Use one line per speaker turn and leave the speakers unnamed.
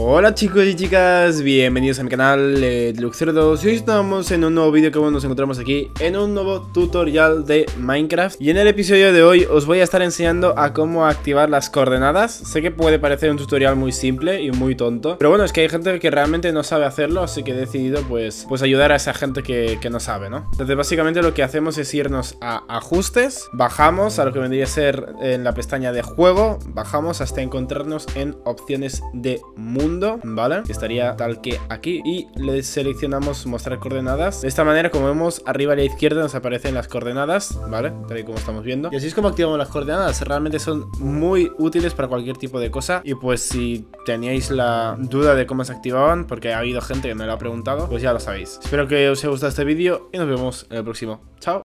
Hola chicos y chicas, bienvenidos a mi canal Deluxe02. Y hoy estamos en un nuevo vídeo que nos encontramos aquí en un nuevo tutorial de Minecraft. Y en el episodio de hoy os voy a estar enseñando a cómo activar las coordenadas. Sé que puede parecer un tutorial muy simple y muy tonto, pero bueno, es que hay gente que realmente no sabe hacerlo, así que he decidido pues ayudar a esa gente que no sabe, ¿no? Entonces básicamente lo que hacemos es irnos a ajustes, bajamos a lo que vendría a ser en la pestaña de juego, bajamos hasta encontrarnos en opciones de mundo, ¿vale? Que estaría tal que aquí, y le seleccionamos mostrar coordenadas. De esta manera, como vemos, arriba a la izquierda nos aparecen las coordenadas, ¿vale? Tal y como estamos viendo. Y así es como activamos las coordenadas. Realmente son muy útiles para cualquier tipo de cosa. Y pues si teníais la duda de cómo se activaban, porque ha habido gente que me lo ha preguntado, pues ya lo sabéis. Espero que os haya gustado este vídeo y nos vemos en el próximo. Chao.